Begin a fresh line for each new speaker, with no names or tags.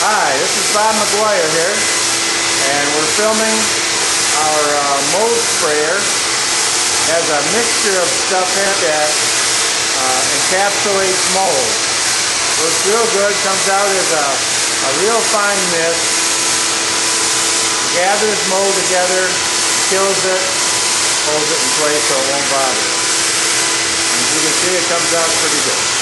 Hi, this is Bob McGuire here, and we're filming our mold sprayer. It has a mixture of stuff in it that encapsulates mold. Looks real good, comes out as a real fine mist. Gathers mold together, kills it, holds it in place so it won't bother it. As you can see, it comes out pretty good.